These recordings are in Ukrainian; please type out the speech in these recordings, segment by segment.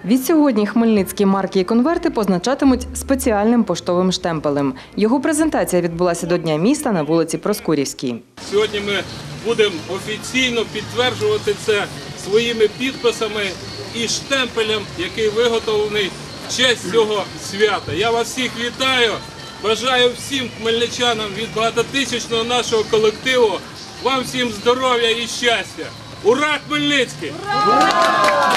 Відсьогодні хмельницькі марки і конверти позначатимуть спеціальним поштовим штемпелем. Його презентація відбулася до Дня міста на вулиці Проскурівській. Сьогодні ми будемо офіційно підтверджувати це своїми підписами і штемпелем, який виготовлений в честь цього свята. Я вас всіх вітаю, бажаю всім хмельничанам від багатотисячного нашого колективу, вам всім здоров'я і щастя. Ура, Хмельницький! Ура!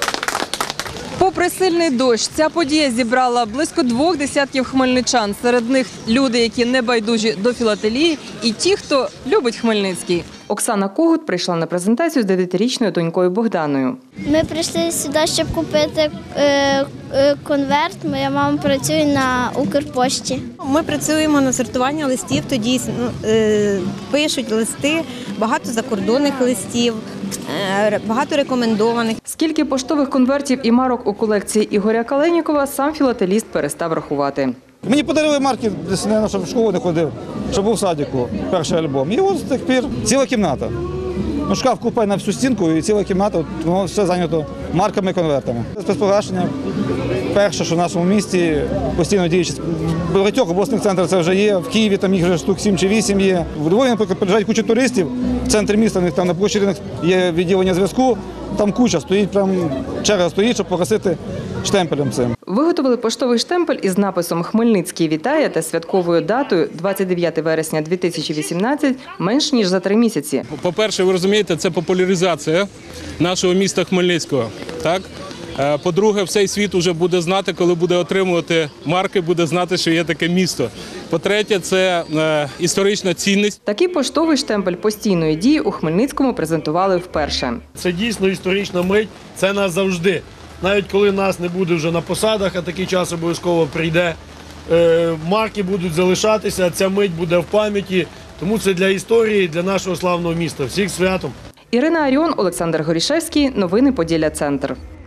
Попри сильний дощ, ця подія зібрала близько 2 десятків хмельничан. Серед них люди, які не байдужі до філателії, і ті, хто любить Хмельницький. Оксана Когут прийшла на презентацію з 9-річною донькою Богданою. Ми прийшли сюди, щоб купити конверт. Моя мама працює на Укрпошті. Ми працюємо на сортування листів, то дійсно пишуть листи, багато закордонних листів, багато рекомендованих. Скільки поштових конвертів і марок у колекції Ігоря Каленікова, сам філателіст перестав рахувати. Мені подарили марки, десь, щоб в школу не ходив, щоб був в садику, перший альбом. І от з тих пір ціла кімната. Шкаф купає на всю стінку і ціла кімната, воно все зайнято марками і конвертами. Спецпогашення перше, що в нашому місті постійно діючи. В багатьох обласних центрах це вже є, в Києві там їх вже штук 7 чи 8 є. В Львові, наприклад, приїжджають куча туристів, в центрі міста, в них там на площі Ринок є відділення зв'язку, там куча стоїть, прям черга стоїть, щоб погасити штемпелем цим. Виготовили поштовий штемпель із написом «Хмельницький вітає» та святковою датою 29 вересня 2018 менш ніж за 3 місяці. По-перше, ви розумієте, це популяризація нашого міста Хмельницького. Так? По-друге, всей світ вже буде знати, коли буде отримувати марки, буде знати, що є таке місто. По-третє, це історична цінність. Такий поштовий штемпель постійної дії у Хмельницькому презентували вперше. Це дійсно історична мить, це назавжди. Навіть коли нас не буде вже на посадах, а такий час обов'язково прийде, марки будуть залишатися, ця мить буде в пам'яті. Тому це для історії, для нашого славного міста. Всіх святом! Ірина Аріон, Олександр Горішевський. Новини Поділля Центр.